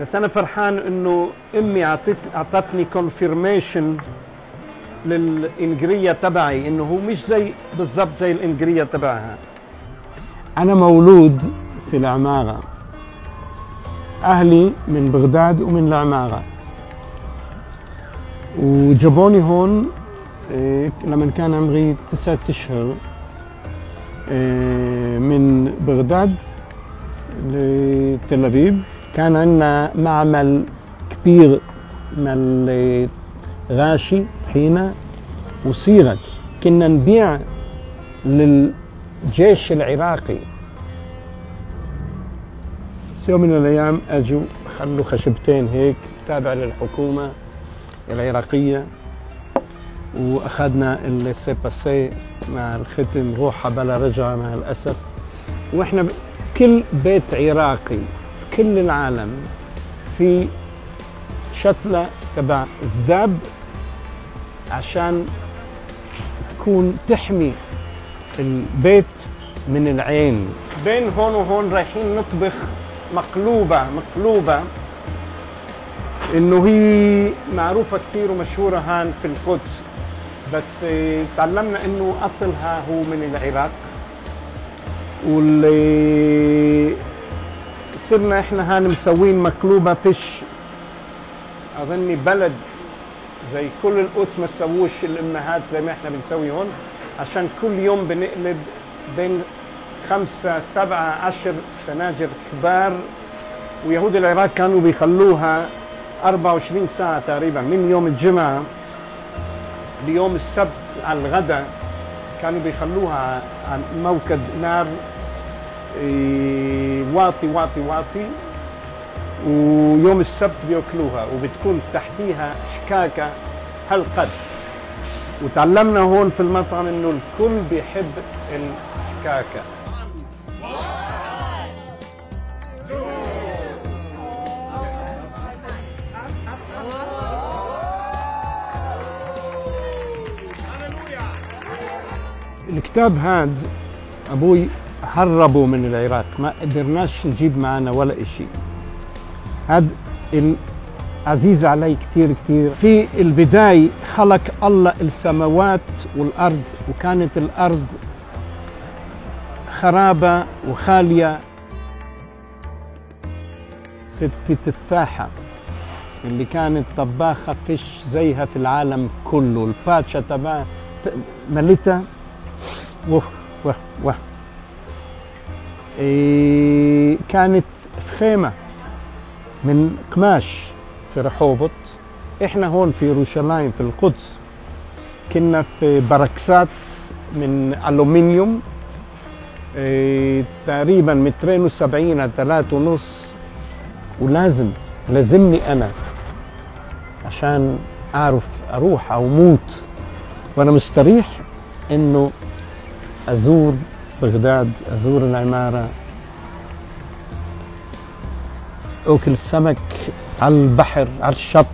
بس انا فرحان انه امي اعطتني كونفيرميشن للانجريه تبعي، انه هو مش زي بالضبط زي الانجريه تبعها. انا مولود في العماره، اهلي من بغداد ومن العماره، وجابوني هون لما كان عمري 9 أشهر من بغداد لتل أبيب. كان عندنا معمل كبير من غاشي طحينة وسيرج، كنا نبيع للجيش العراقي. يوم من الأيام أجوا خلوا خشبتين هيك تابع للحكومة العراقية، واخذنا السيباسي مع الختم روحة بلا رجعة مع الأسف. واحنا كل بيت عراقي في كل العالم في شتلة تبع زداب عشان تكون تحمي البيت من العين. بين هون وهون رايحين نطبخ مقلوبة انه هي معروفة كثير ومشهورة هان في القدس، بس تعلمنا انه اصلها هو من العراق، واللي صرنا احنا هان مسوين مقلوبة فيش. اظني بلد زي كل القدس ما سووش الامهات زي ما احنا بنسوي هون، عشان كل يوم بنقلب بين 5 7 10 فناجر كبار، ويهود العراق كانوا بيخلوها 24 ساعة تقريبا، من يوم الجمعة ليوم السبت على الغداء كانوا بيخلوها عن موكد نار واطي، ويوم السبت بياكلوها، وبتكون تحتيها حكاكة هالقد. وتعلمنا هون في المطعم انه الكل بيحب الحكاكة. الكتاب هاد ابوي هربوا من العراق، ما قدرناش نجيب معنا ولا اشي. هاد عزيز علي كتير. في البداية خلق الله السماوات والأرض، وكانت الأرض خرابة وخالية. ست تفاحة اللي كانت طباخة فيش زيها في العالم كله، الباتشا تبعها ملتها كانت في خيمة من قماش في رحوبط. احنا هون في يروشلايم في القدس كنا في بركسات من ألومنيوم تقريبا 270 على 3.5، لازمني أنا عشان أعرف أروح أو موت وأنا مستريح إنه أزور بغداد، أزور العمارة، أكل السمك على البحر على الشط،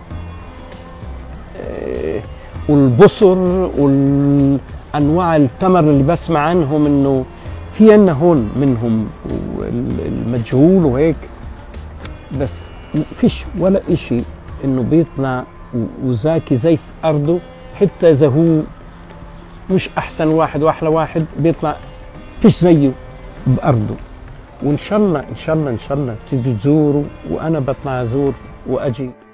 والبصر والأنواع التمر اللي بسمع عنهم إنه في عنا هون منهم المجهول وهيك، بس فيش ولا إشي إنه بيطلع وزاكي زي في أرضه، حتى إذا هو مش أحسن واحد وأحلى واحد بيطلع فيش زيه بأرضه. وإن شاء الله تيجي تزوروا، وأنا بطلع أزور وأجي.